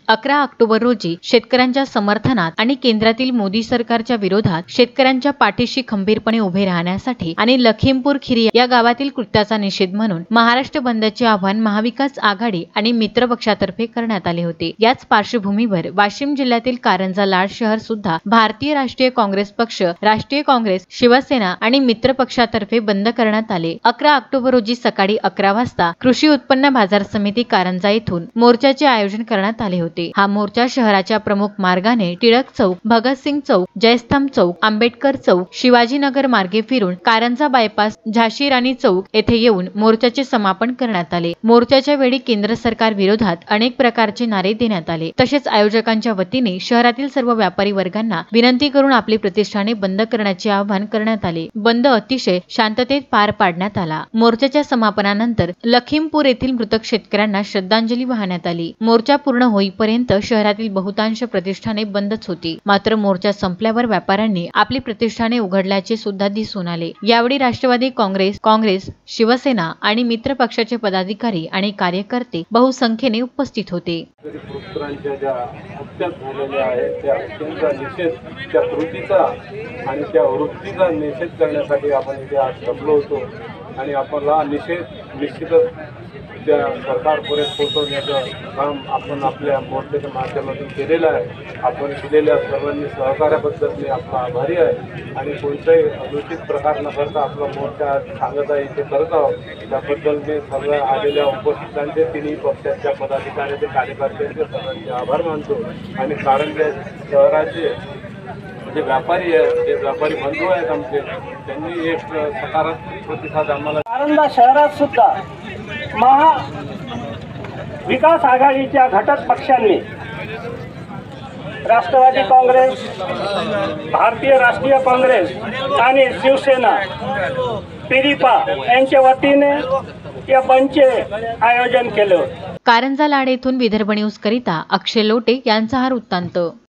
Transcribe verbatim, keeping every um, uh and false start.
अकरा ऑक्टोबर रोजी शेतकऱ्यांच्या समर्थनात आणि केंद्रातील मोदी सरकारच्या विरोधात शेतकऱ्यांच्या पाठीशी खंबीरपणे उभे राहण्यासाठी आणि लखीमपूर खीरी या गावातील कृत्याचा निषेध म्हणून महाराष्ट्र बंदचे आवाहन महाविकास आघाडी आणि मित्र पक्षातर्फे करण्यात आले होते। याच पार्श्वभूमीवर वाशिम जिल्ह्यातील कारंजा लाड शहर सुद्धा भारतीय राष्ट्रीय काँग्रेस पक्ष, राष्ट्रीय काँग्रेस, शिवसेना आणि मित्र पक्षातर्फे बंद करण्यात आले। अकरा ऑक्टोबर रोजी सकाळी अकरा वाजता कृषी उत्पन्न बाजार समिती कारंजा येथून मोर्चाचे आयोजन करण्यात आले होते। हा मोर्चा शहराच्या प्रमुख मार्गाने टिळक चौक, भगतसिंग चौक, जयस्तंभ चौक, आंबेडकर चौक, शिवाजीनगर मार्गे फिरून कारंजा बायपास, झाशी राणी चौक येथे येऊन मोर्चाचे समापन करण्यात आले। मोर्चाच्या वेळी केंद्र सरकार विरोधात अनेक प्रकारचे नारे देण्यात आले। तसेच आयोजकांच्या वतीने शहरातील सर्व व्यापारी वर्गांना विनंती करून आपली प्रतिष्ठाने बंद करण्याचे आवाहन करण्यात आले। बंद अतिशय शांततेत पार पाडण्यात आला। मोर्चाच्या समापनानंतर लखीमपूर येथील मृतक शेतकऱ्यांना श्रद्धांजली वाहण्यात आली। मोर्चा पूर्ण होईपर्यंत शहरातील बहुतांश प्रतिष्ठाने बंदच होती। मात्र मोर्चा संपल्यावर व्यापाऱ्यांनी आपली प्रतिष्ठाने उघडल्याचे सुद्धा दिसून आले। यावेळी राष्ट्रवादी काँग्रेस, काँग्रेस, शिवसेना आणि मित्र पक्षाचे पदाधिकारी आणि कार्यकर्ते बहुसंख्येने उपस्थित होते। आणि त्या वृत्तीचा निषेध करण्यासाठी आपण इथे आज जमलो होतो आणि आपला निषेध निश्चितच त्या सरकारपर्यंत पोहोचवण्याचं काम आपण आपल्या मोर्चाच्या माध्यमातून केलेलं आहे। आपण केलेल्या सर्वांनी सहकार्याबद्दल मी आपला आभारी आहे आणि कोणताही अनुचित प्रकार न करता आपला मोर्चा सांगत आहे इथे करत आहोत। त्याबद्दल मी सर्व आलेल्या उपस्थितांचे, तिन्ही पक्षाच्या पदाधिकाऱ्यांचे, कार्यकर्त्यांचे सर्वांचे आभार मानतो आणि कारंजा शहराचे जे व्यापारी आहेत, जे व्यापारी बंधू आहेत आमचे, त्यांनी एक सकारात्मक प्रतिसाद आम्हाला। कारंजा शहरात सुद्धा महा विकास आघाडीच्या घटक पक्षांनी राष्ट्रवादी काँग्रेस, भारतीय राष्ट्रीय काँग्रेस आणि शिवसेना पिरिपा यांच्या वतीने या बंदचे आयोजन केले होते। कारंजा लाड येथून विदर्भ न्यूज करिता अक्षय लोटे यांचा हा वृत्तांत।